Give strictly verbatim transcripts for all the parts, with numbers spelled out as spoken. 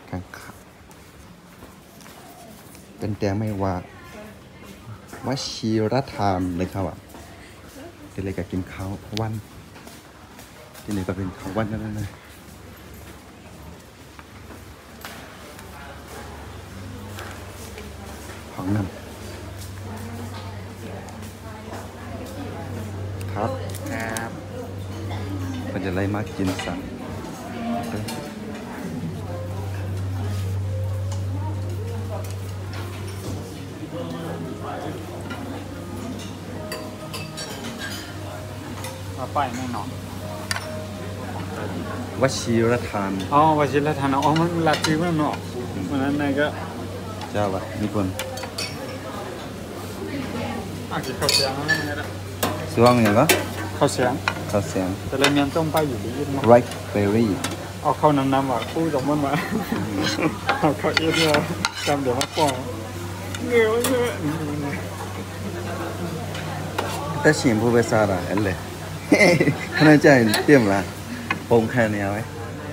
กันขับเป็นแต่ไม่ว่าวชิรธรรมเลยครับอ่ะเป็นอะไรกับกินข้าววันที่นี่ก็เป็นข้าววันนั่นเลยของน้ำครับครับมันจะไล่มากินสั่งมาป้ายแน่นอนวชิรทานอ๋อวชิรทานอ๋อมันหลักจริงมั้งเนาะวันนั้นนายก็เจ้าวะมีคนอ่ะกินข้าวเสียงอะไรเงี้ยละช่วงอย่างก็ข้าวเสียงข้าวเสียงแต่เรายังต้องไปอยู่ดีมั้ง rice berry เอาข้าวน้ำน้ำว่ะคู่จากมันมาเอาข้าวเอ็ดเนี่ยจำเดี๋ยวมาปองเงี้ยวเงี้ยแต่ชิมผู้ไปซาระเอลเลยขนาดใจเตรียมละปงแค่นี้ไหม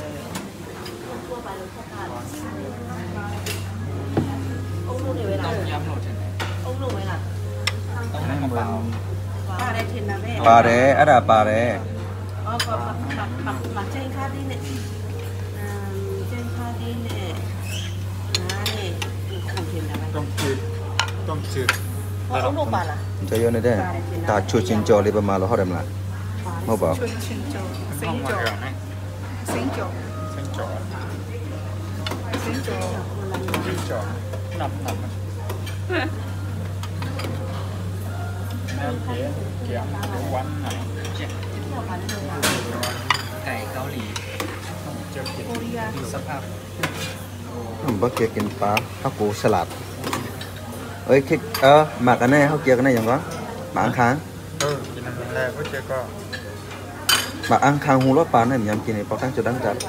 ปลาเร่อะไรปลาเร่อ๋อปลาปลาปลาปลาเจนคาดีเนี่ยเจนคาดีเนี่ยน้าเนี่ยของเค็มนะต้มจืดต้มจืดอ๋อลูกปลาล่ะจะย้อนได้ตาชูชินโจเลยประมาณเราเขาเดิมละไม่บอกชูชินโจสิงโจสิงโจสิงโจสิงโจสิงโจหนับหนับน้ำเกี๊ยวเกี๊ยววันไหนไก่เกาหลีเจ้ากินสภาพผมบอกเกี่ยวกินปลาข้าวปูสลัดเอ้ยคิดเออหมักกันแน่เขาเกี่ยวกันแน่ยังวะหมักอังคางเออกินอันแรกก็เจอก็หมักอังคางหูรถปลาเนี่ยยังกินในปอกตั้งจุดตั้งจัด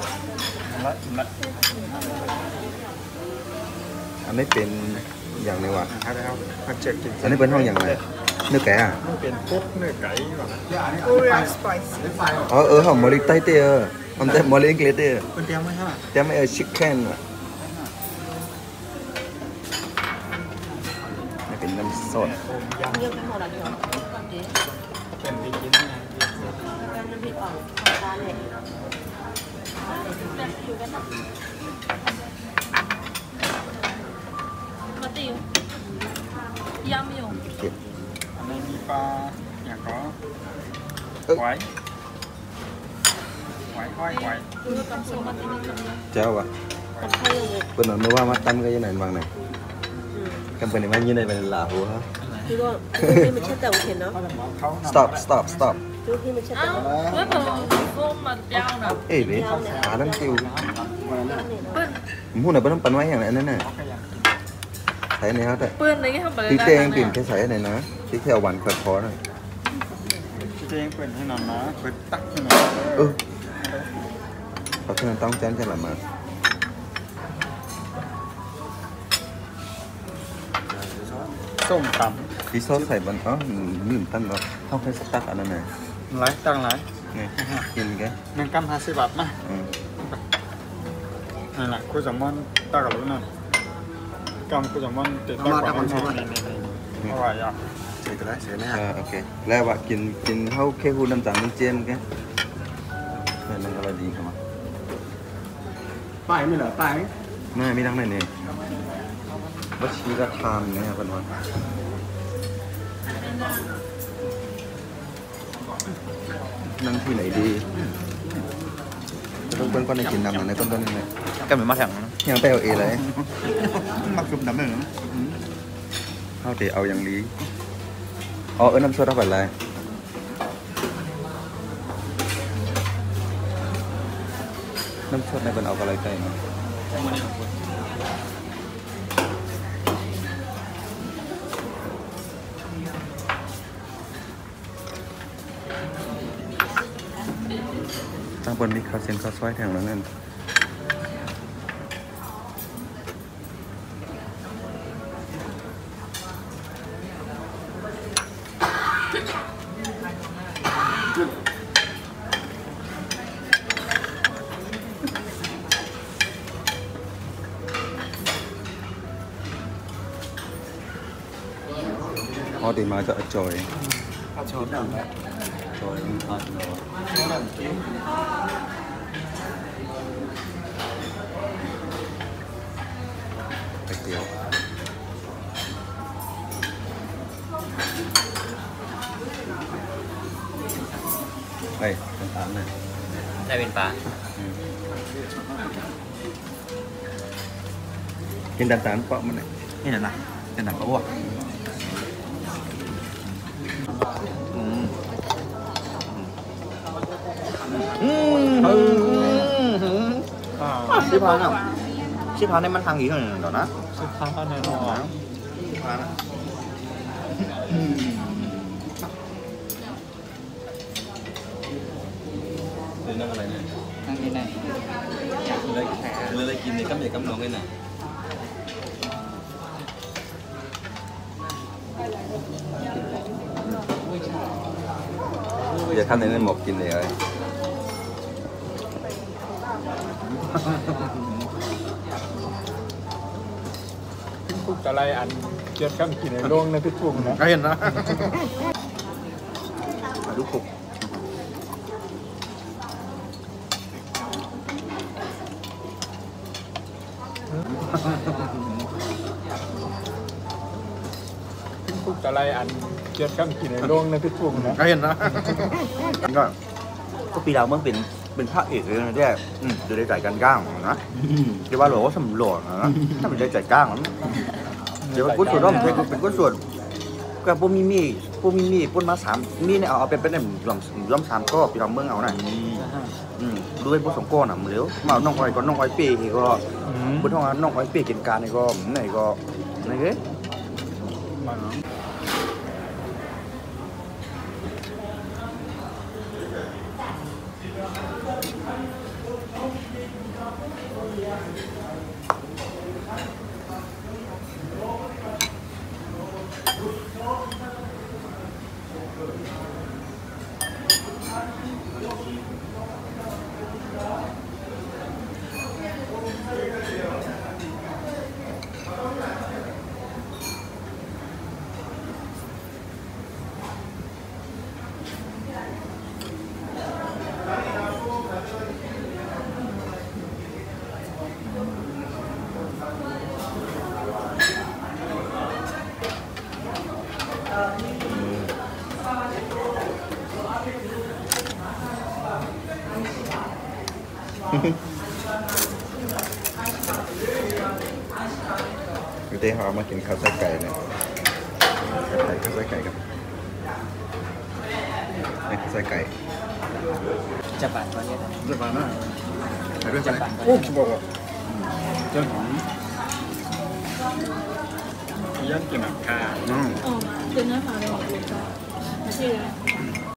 อันนี้เป็นอย่างไรวะอันนี้เป็นห้องอย่างไรเนื้อไก่อ่ะเป็นพวกเนื้อไก่แบบโอ้ยสไปซ์อ๋อเออหอมมอลิไตเตอร์มันแต่มอลิอังกฤษเตอร์เป็นเตียมไหมฮะเตียมไม่เออชิคเก้นอ่ะนี่เป็นน้ำซอสเยอะไปหมดเลยเป็นดีกินไงการน้ำพริกอ่อนของร้านเนี่ยมาติวยำอยู่อันนี้มีปลาอย่างก็ไหวไหวไหวไหวเจ้าอ่ะเป็นหนุ่มว่ามาตั้มก็ยังไงบ้างเนี่ยกันเป็นยังไงยังไงเป็นหลาหัวฮะคือว่าที่มันเช็ดเต่าเห็นเนาะ stop stop stop คือที่มันเช็ดเต่าเมื่อผมฟุ้งมันยาวนะเอ้ยเว้ยหาน้ำจิ้วผมพูดหน่อยเป็นน้ำปั่นไว้อย่างไรนั่นน่ะใส่ในฮะแต่ปืนอะไรเงี้ยเขาพริกแดงปิ่มแค่ใส่ในนะพริกแค่วันคอยคอหน่อยพริกแดงเปิดให้หน่อยนะเปิดตักให้หน่อยเออเพราะฉะนั้นต้องแจ้งจะหลับมาส้มตำที่ซอสใส่บนอ๋อลืมตั้งแล้วต้องให้สตั๊กอันนั้นไงไรตั้งไรไงกินแกหนึ่งกำห้าสิบบาทนะนั่นแหละคุณสมบัติตั้งกับรู้นั่นกำคุณสมบัติติดตั้งกับรู้นั่นนี่นี่นี่อร่อยอ่ะเสร็จแล้วเสร็จแล้วโอเคแล้วว่ากินกินเท่าแค่หูน้ำตาลน้ำเจมแกนั่นนั่นอะไรดีครับมาป้ายไม่เหรอป้ายไม่ไม่ดังไหนเนี่ยวชิรธรรมเนี่ยเป็นวันนั่งที่ไหนดีต้องเป็นคนในกินน้ำในต้นต้นนี่เลยก็เหมือนมาแข่งยังไปเอาเอเลยมาคุมน้ำหนึ่งเขาเดี๋ยวเอาอย่างนี้อ๋อเออน้ำซอสเอาไปเลยน้ำซอสในเป็นเอาอะไรใจมั้ยตั้งบนมีข้าวเส้นข้าวซอยแถวนั้นนั่นอดีมาจะจอยชอบแบบจอยทานเนาะไปเตี๋ยวไปเป็นตามเลยได้เป็นปลากินตามตามเปาะมันเลยนี่นะเป็นหนังกระบอกอืมอืมอ่าชิพานอ่ะชิพานนี่มันทางอีกหนึ่งเดี๋ยวนะสุดท้ายแน่นอนชิพานอ่ะเลยนั่งอะไรเนี่ยนั่งนี่ไหนเลยเลยเลยกินในกำเนิดกำนองเลยนะอย่าทำในนั้นหมกกินเลยพูดอะไรอันเกี่ยวกับกินในโรงในพิจุ่มนะก็เห็นนะดูขุกพูดอะไรอันเกี่ยวกับกินในโรงในพิจุ่มนะก็เห็นนะก็ก็ปีดาวเมืองเป็นเป็นพระเอกเลยนะที่อืมจะได้จ่ายกันก้างนะเดี๋ยวว่าหลวงว่าสำรวจนะถ้าเป็นได้จ่ายก้างนะเดี๋ยวกุ้งส่วนร่มเป็นกุ้งส่วนก็พวกมีมีพวกมีมีปุ่นมาสามมีเนี่ยเอาเอาเป็นเป็นหนึ่งรวมรวมสามก็ปีดาวเมืองเอาหน่อยอืมดูเป็นพวกสองก้อนอ่ะมันเร็วมาน้องอ้อยก็น้องอ้อยเป้ก็บุญทองน้องอ้อยเป้กินการนี่ก็ไหนก็ไหนเอ้ยมาคือเต้เขาเอามากินข้าวไส้ไก่เนี่ยไก่ข้าวไส้ไก่กับไอ้ข้าวไส้ไก่จะบาดตัวนี้เรื่องอะไรเรื่องอะไรโอ้บอกว่าเจ้าหญิงยันกินหนังคาอืม哦，真的好的，我觉得，还是